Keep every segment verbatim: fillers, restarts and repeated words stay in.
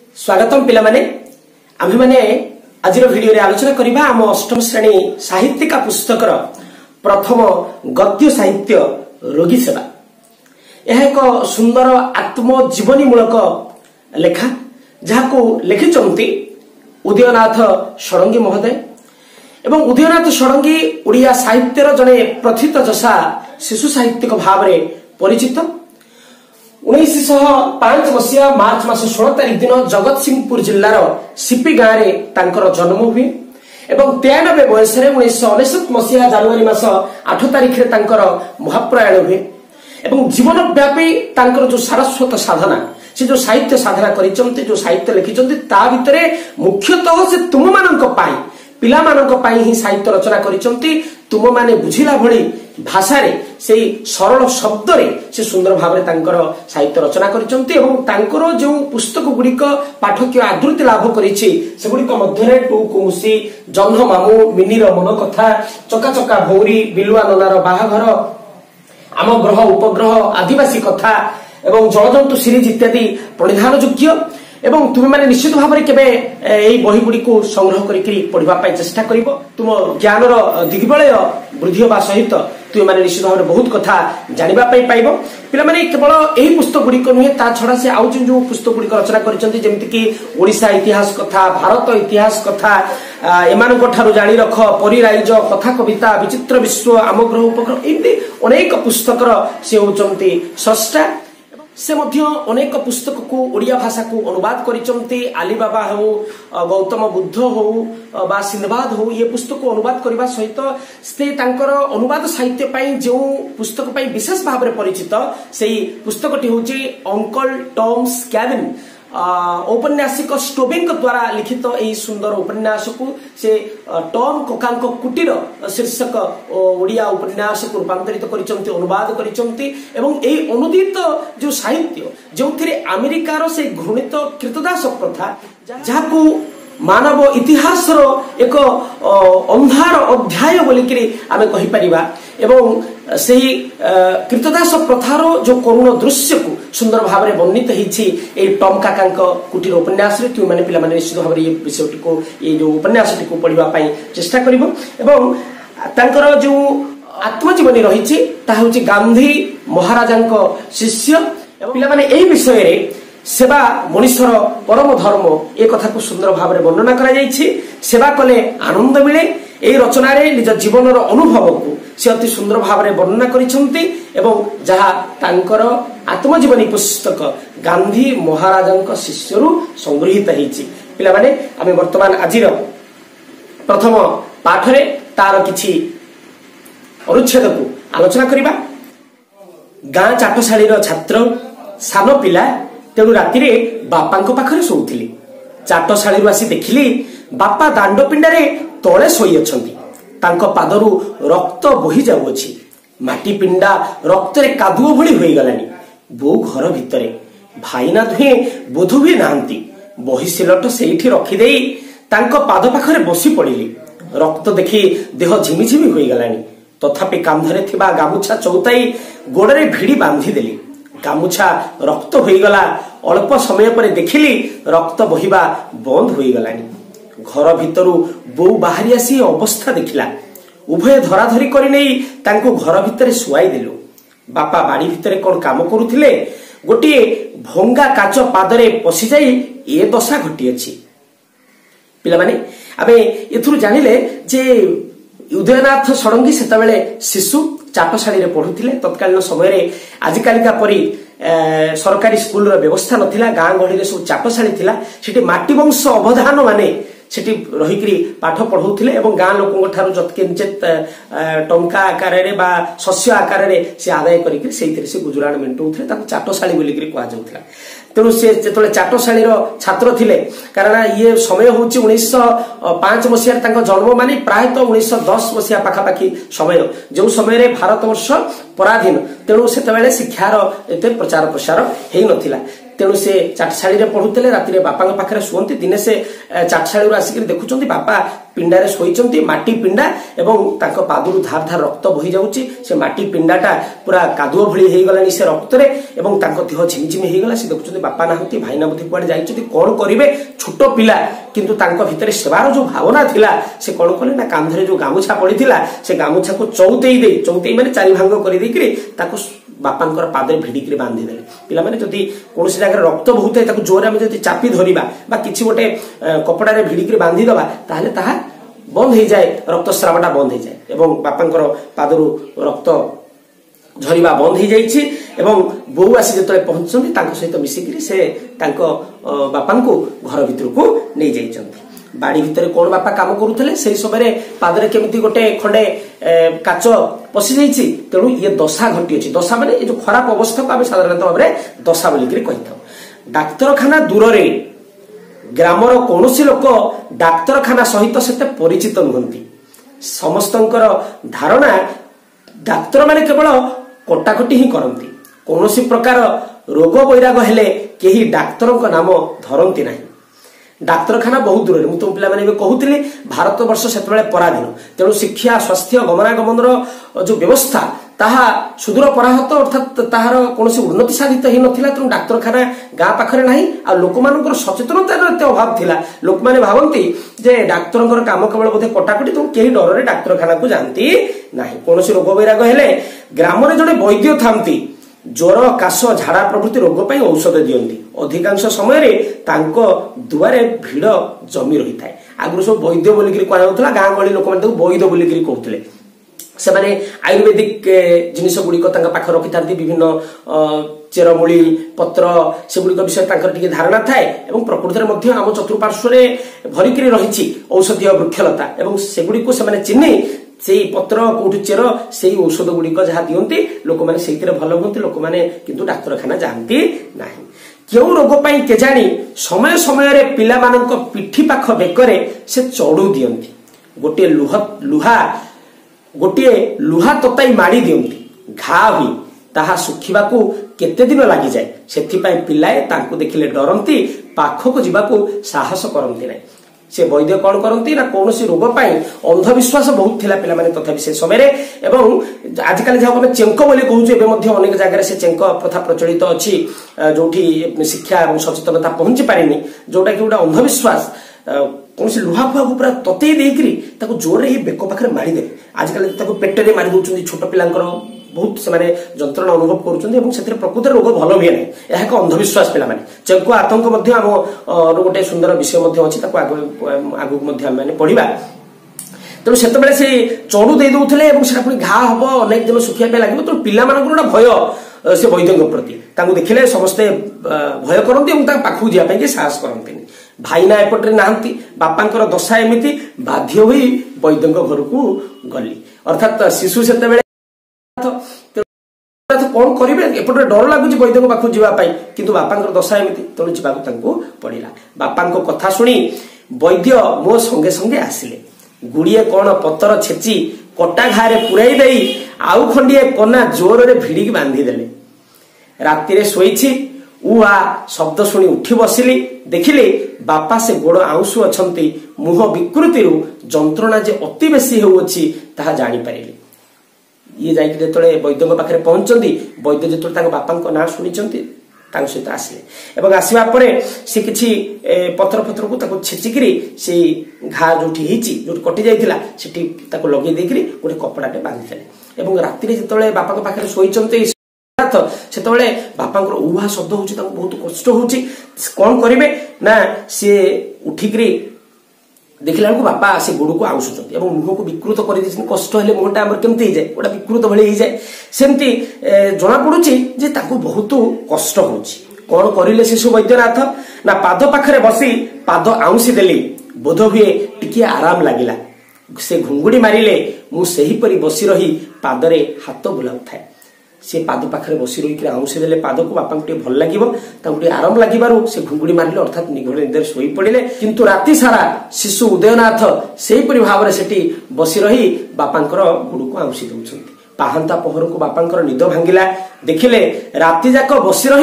स्वागतम पिला माने आम्ही माने आजिर वीडियो रे आलोचना करिबा हम अष्टम श्रेणी साहित्यिक पुस्तकर प्रथम गद्य साहित्य रोगी सेवा। यह एक सुंदर आत्मजीवनी मूलक लेखा जहाको लिखिचंती उदयनाथ षडंगी महोदय एवं उदयनाथ षडंगी ओडिया साहित्यर जने प्रथित जसा शिशु साहित्यिक भाव में परिचित। उन्नीस पांच मसीहा मार्च मास षोलह तारीख दिन जगत सिंहपुर जिलार सिपी गाँव में तांकर जन्म हुए एवं तेयानबे बयस उन्नीस अनेशत मसीहा जनवरी मास आठ तारीख में तांकर महाप्रयाण हुए एवं जीवन व्यापी तांकर जो सारस्वत साधना से जो साहित्य साधना करिसंती जो साहित्य लिखिसंती ता भितरे मुख्यतः से तुम मानक पाई पिला मानक पाई ही साहित्य रचना करिसंती। तुम माने बुझिला भली भाषा रे से सरल शब्द रे से सुंदर भाव रे तांकर साहित्य रचना करिसंती एवं तांकर जो पुस्तक गुड़िक पाठक आदृति लाभ करिछि से गुड़िक मध्य टू कुमुसी जन्ह मामू मिनीर मन कथा चका चका भौरी बिलुआ ननार बाहाघर आम ग्रह उपग्रह आदिवासी कथा एवं जलजंतु सीरीज इत्यादि परिधान योग्य एवं तुम माने निश्चित भाव में केबे एई बही गुडी को संग्रह करिकरी पढ़िबा पई चेष्टा करिवो। तुम ज्ञानर दिग्बलय वृद्धि होबा सहित तुम माने निश्चित भाव में बहुत कथा जानिबा पई पाइबो। पिला माने केवल एही पुस्तक गुडी को नुहे ता छडा से आउ जो पुस्तक गुडी रचना करिसंती जेमिति कि ओडिशा इतिहास कथा भारत इतिहास कथा एमानक ठारू जानि रख परिराइज कथा कविता विचित्र विश्व आम ग्रह उपग्रह एमती अनेक पुस्तकर से होचंती स्रष्टा से मध्य अनेक पुस्तक को ओडिया भाषा को अनुवाद करिसंती। आलीबाबा हो गौतम बुद्ध हो बा सिंधबाद हो ये पुस्तक को अनुवाद करबा सहित से तांकर अनुवाद साहित्य पई जो पुस्तक पई विशेष भाव में परिचित सेही पुस्तकटी होची अंकल टॉम्स कैबिन औपन्यासिक स्टोबिंग द्वारा लिखित यही सुंदर उपन्यास को से टॉम कोकांक कुटीर शीर्षक ओडिया उपन्यास को रूपांतरित करिसंती अनुवाद करिसंती एवं एही अनुदित जो साहित्य जो अमेरिकार से घृणित कृतदास प्रथा जहां मानव इतिहास एक अंधार अध्याय बोलिकी आम कहीपर एवं सही कृतदास प्रथार जो करुण दृश्य को सुंदर भाव में वर्णित होती टॉम काका कुटीर उपन्यास तुम मैंने पिला माने निश्चित भाव ये विषय को ये जो उपन्यास को पढ़ा चेष्टा कर जो आत्मजीवनी रही गांधी महाराजा शिष्य पिला माने यही विषय रे सेवा मनुष्यर परम धर्म ए कथा को सुंदर भाव में वर्णना करा जायछि। सेवा कले आनंद मिले एई रचना रे निज जीवन अनुभव को से अति सुंदर भाव में वर्णना करिसंती एवं जहा तांकर आत्मजीवनी पुस्तक गांधी महाराजा शिष्यरु संग्रहित होईछि। पिला माने आमे वर्तमान आजिर प्रथम पाठ रे तार किछि अनुच्छेद को आलोचना करिबा। गाँ चाटशाळीर छात्र सान पिला तेणु राति रे बापा पाखरे शोउथिली। चाटशाळी आसी देखिली बापा दांड पिंडारे तले शोई अछंती। तांको पादरु रक्त बोही जाउछि। माटी पिंडा रक्त रे कादुओ भली होई गलानी। बो घर भितरे भाईना दुहे बोध हुए नांती। बही सिलट सेठी रखी देई तांको पाद पाखरे बसी पड़िली। रक्त देखि देह झिमिझिमि होई गलानी। तथापि कांधरे थिबा गामुछा चौताई गोड़रे भिड़ी बांधी देली। गामुछा रक्त होईगला। अल्प समय पर देखिली रक्त बहिबा बंद होईगलानी। घर भितरु बो बाहरी आसी अवस्था देखिला। उभय धराधरी करि नै तांको घर भितरे सुआई देलु। बापा बाड़ी भितरे कोन काम करूथिले गोटिए भंगा काच पादरे पसी जाई ए दशा घटी अछि। पिला माने आबे एथुरु जानिले जे उदयनाथ षडंगी सेतबेले शिशु चाटशाळी रे पढुथिले। तत्कालीन समय रे आजिकालिका परी सरकारी स्कूल रो व्यवस्था नथिला। गाँ गहली रे सब चाटशाळी थिला। सेठी माटी वंश अवधान माने सेठी रहिकरी पाठ पढौथिले एवं गाँ लोकंग ठारू जतकिंचित टंका आकार रे बा शस्य आकार रे से आदाय करिकरी सेइथिरे से गुजराण मेंटौथिले। ताको चाटशाळी बोलिकरी कुआ जाउथिला। तेणु से जेतले चाटशाळी रो छात्र थिले कारण ये समय होची उन्नीस पांच मसीहा तांको जन्म माने प्रायतः उन्नीस दस मसीहा पाखापाखि समय जो समय रे भारत वर्ष पराधीन। तेणु सेतबेले शिक्षार एते प्रचार प्रसार हेई नथिला। तेणु से चाटशाड़ी पढ़ुते राति बापा पाखे शुअंती दिने से चाटशाड़ी आसिक देखुं बापा पिंडारे शोइचंती माटी पिंडा एवं तांको पादुरु धार धार रक्त बही जाउची से माटी पिंडाटा पूरा कादुओ भली हेई गलानी से रक्त रे एवं तांको देह झिमझिम हेई गला से देखुचंती बापा नाहंती भाईना बुद्धि कुआडे जाइचंती कोन करिवे छोटो पिला किंतु तांको भितरे सेवार जो भावना थिला से कोन कले ना कांधरे जो गामुछा पड़ीथिला से गामुछा को चौतेई दे चौतेई माने चारि भांग करि देकरी ताको बापांकर पादरे भिडिकरी बांधी देले पिला माने जदी कोनोसी जगह रक्त बहुते ताको जोर आमे जदी चापी धरिबा बा किछि गोटे कपड़ा रे भिडिकरी बांधी दबा ताहले ताहा बंद हो जाए रक्तस्रावटा बंद हो जाए एवं बापांकर पादरु रक्त झरिबा बंद हो जाइछि एवं बोऊ आसी जतले पहुंचछन्ती तांको सहित मिसिकरी से तांको बापांको घर भितर को नै जाइछन्ती बाड़ी भितर कोन बापा काम करूथले सेही समय पादरे केमिति गोटे खंडे काच पसि जाइछि तेणु ये दशा घटी अछि दशा माने ए जो खराब अवस्था को आमे साधारणतः भाबरे दशा बोली करी कहिथाउ डाक्तरखाना दूर रे ग्रामर कौनसी लोक डाक्तरखाना सहित सेते परिचित नुहंती समस्तंकर धारणा डाक्तर माने केवल कटाकटी ही करंती कौनसी प्रकार रोग वैराग हेले केही डाक्तरक नाम धरंती नाही डाक्तरखाना बहुत दूर मु तुम पिला माने कहूतिले भारत वर्ष सेतबेले पराधीन तेणु शिक्षा स्वास्थ्य गमनागमन जो व्यवस्था ताहा सुदूर पराहत अर्थात ताहार कौनसी उन्नति साधित ही नथिला तेणु डाक्तरखाना गाँ पाखरे नाही आ लोकमानकर सचेतनतार एते अभाव थिला लोक माने भावंती जे डाक्तरंकर काम केवल बोधे कटाकटी तेणु केही डररे डाक्तरखाना को जानती नाही कौनसी रोग वैराग हेले ग्रामरे जड़े वैद्य थांती ज्वर काश झाड़ा प्रभृति रोग पाई औषध दियंती अधिकांश समय रे तांको दुआरे भीड़ जमी रही थाए आगु सब वैद्य बोलिकी कहउतला गाँ गली लोक माने वैद्य बोलिकी कहउतले से माने आयुर्वेदिक जिनिस गुड़िक पाख रखी था विभिन्न चेरमूली पत्र से गुड़िक विषय टिके धारणा थाए एवं प्रकृति आम चतुर्पार्श्व भरिक रही औषधीय वृक्षलता एवं सेगुड़ी से चिन्ह से पत्र कौटि चेर से औषध गुड़िक जहाँ दियंती लोक मैंने से भल हमें लोक मैंने किंतु डाक्तरखाना जाती ना क्यों रोग पाई केजाणी समय समय पिला मानक पिठी पाख बेकरे से चढ़ू दियंती गोटे लुह लुहा गोटे लुहा तताई माड़ी दियंती घा हुई ताहा सुखिबाकू केते दिन लागि जाए सेथिपाई पिलाए तांकु देखिले डरंती पाखको जिबाकू साहस करंती नै से वैद्य कौन करती ना कौन सी रोग पाई अंधविश्वास बहुत थिला पिला माने तथापि से समय एवं आजिकल जहाँ आम चेंक बोली कहूँ अनेक जगह से चेंक प्रथा प्रचलित अच्छी जोठी शिक्षा और सचेतनता पहुंची पारिनी जोटा कि गोटे अंधविश्वास कौन सी लुहा फुआ को पूरा तते देकरी ताको जोर रे बेक पाखरे मारी दे आजिकल ताको पेटरे मारी दउछन्ती छोट पिलांकर बहुत से जंत्रणा अनुभव कर प्रकृत रोग भल हुए ना यह एक अंधविश्वास पिला चेंको आतंक आम गोटे सुंदर विषय अच्छी आगू पढ़ा तेणु से चढ़ू दे दौले पुणी घा हम अनेक दिन सुखिया लगे तेणु पिला गोटे भय से वैद्य प्रति देखिले समस्ते भय करती पाखक जावाई साहस करती भाईना एपटे नहांती बापांकर दशा एमती बाध्य हुई वैद्य घर को गली अर्थात शिशु से कौन करेंगे एपटे डर लगुच वैद्य पाखक जावाई किंतु बापांकर दशा एमती तेणु जावाकू पड़ा बापा कथा शुणी वैद्य मो संगे संगे आसिले गुड़िए कौन पतर छेची कटा घारे पुराई दे आउ खंडिए कना जोर रे भिड़िकी बांधी देले राति शोई उआ शब्द शुणी उठी बसिली देखिले बापा से गोड़ आउसु अछंती मुह विकृति जंत्रणा जे अति बेसी होउछि ताहा जानि परिले ये जाइक जेतले वैद्य पाखे पहुंचती वैद्य जो बापा ना शुणी सहित आसिले एवं आसवा पर से किसी पथर फतर को छेचिकी से घा जो जो कटि जाइला सेठी लगे देकरी गोटे कपड़ाटे बांधिदेले एवं राति जो बापा पाखे शोई से बापा उहा शब्द हो बहुत कष्ट हो कौन करेंगे ना सी उठिकी देखला बापा से गोड़ को आउसुंट मुह को विकृत कर कष्ट हेल्ले मुहटा केमती जाए गोटा विकृत भाई जाए सेमती जना पड़ुची जे ताकू बहुत कष्ट हो कौन करें शिशु वैद्यनाथ ना पाद पाखरे बसी पाद आउसी देली बोध हुए टिके आराम लगिला से घुंगुड़ी मारिले मु सेहीपरि बसी रही पादरे हाथ बुलाऊ थाए से पाद पाखरे बसी रही आउसी देले पाद को बापा को भल लगे आराम लगे से घुंगुड़ी मारे अर्थात निघोड़ निदर शोई पड़े किंतु राति सारा शिशु उदयनाथ से भाव में सेठी बसी रही बापांकर गुड़ को आउसी दौरान पाहांता पहर को बापांकर निद भांगिला देखिले राति जाक बसी रही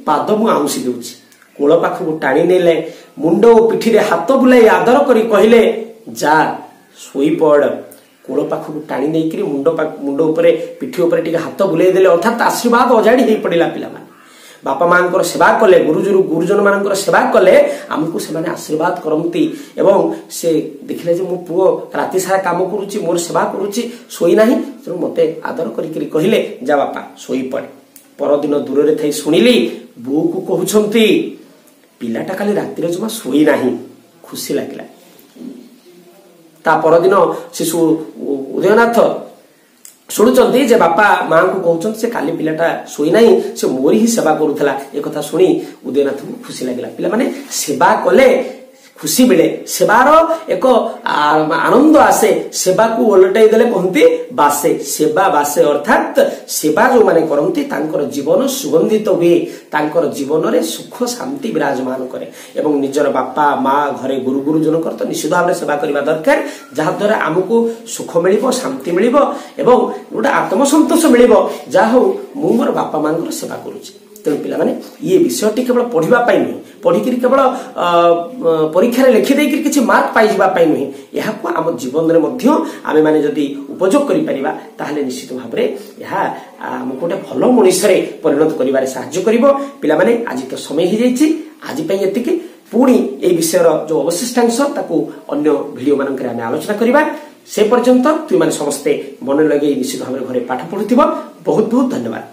पाद मु आउंसी देउछि कोल पाखु टाणी नेले मुंड ओ पिठी रे हाथ बुलाई आदर करी कहले जा सोई पड़ कोल पाखु टाणी नै करी मुंड मुंड ऊपर पिठी ऊपर टिके हाथ बुलाई देले अर्थात आशीर्वाद अजाड़ी हे पड़िला पिला माने बापा मानकर सेवा कले गुरुजु गुरुजन मानकर सेवा कले हमको से माने आशीर्वाद करंती एवं से देखले जे मो पुओ राति सारा काम करूची मोर सेवा करूची सोई नाही तेणु मते आदर करी करी कहले जा बापा सोई पड़े परदिन दूर रे थई सुनिली बो को कहउछंती पिलाटा काली राति रे जमा सोई नाही खुशी लागला ता परदिन शिशु उदयनाथ शुणुचंती जे बापा मां को कहउछंती से काली पिलाटा सोई नाही से मोरी ही सेवा करूथला ए कथा सुनी उदयनाथ को खुशी लागला पिला माने सेवा कले खुशी मिले सेवार एक आनंद आसे सेवा को ओलटाई देले कहती बासे सेवा बासे अर्थात सेवा जो माने करती तांकर जीवन सुगंधित हुए तांकर जीवन रे सुख शांति विराजमान करे एवं निजर बापा माँ घरे गुरु गुरुजन कर तो निश्चित भाव सेवा करबा दरकार जहा द्वारा हमको सुख मिलिबो शांति मिलिबो एवं गोटे आत्मसंतोष मिलिबो जा हो मु मोर बापा मानकर सेवा करूची तेणु पिला माने ये विषयटी केवल पढ़िबा पाई नुहे पढ़िकी केवल परीक्षा लिखि देकर किसी मार्क पाई जाबा पाई नुहे यह को आम जीवन रे मध्य आमे माने जदि उपयोग करि परिबा ताहले निश्चित भाव रे यह हमको गोटे भलो मनुष्य रे परिणत करिबारे सहाय्य करिवो पिला माने आज तो समय ही जाइछि आज पई एतिके पुणी ए विषयर जो अवशिष्टांश ताकू अन्य वीडियो मानक रे आमे आलोचना करिबा से पर्यंत तुम माने समस्ते मन लगे निश्चित भाव रे घरे पाठ पढुथिबो बहुत बहुत धन्यवाद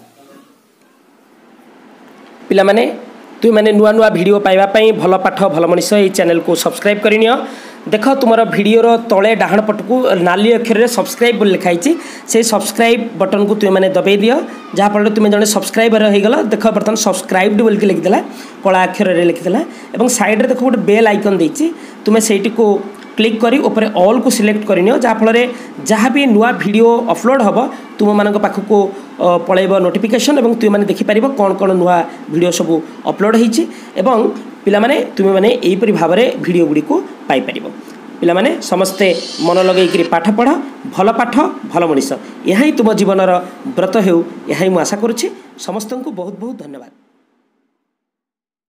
पिला माने तुम मैंने नुआ नुआ वीडियो पाइबा पई भल पाठ भल मनीष ये चैनल को सब्सक्राइब करनियो देख तुम वीडियोर तले डाहण पटकू नाली अक्षर में सब्सक्राइब लिखाई से सब्सक्राइब बटन को तुम मैंने दबाई दियो जहाँफल तुम जड़े सब्सक्राइबर हो गल देख बर्तमान सब्सक्राइब्ड बोल के लिखिदेला कला अक्षर में लिखिदेला और साइड देख गोटे बेल आइकन देती तुम्हें से को क्लिक करी ऊपर ऑल को सिलेक्ट करनियो जहाँफल जहाँ भी नुआ वीडियो अपलोड हम तुम मान पाखक पलैब नोटिफिकेशन और तुम मैंने देखिपार कौन कौन नुआ वीडियो सब अपलोड होती पिला माने तुम मैंने यहीपरि भाव में वीडियो गुड़ी को पाइपर पिला माने समस्ते मन लगे पाठ पढ़ भल पाठ भल मनीष यह तुम जीवन व्रत हो यह आशा करुच्छे समस्त को बहुत बहुत धन्यवाद।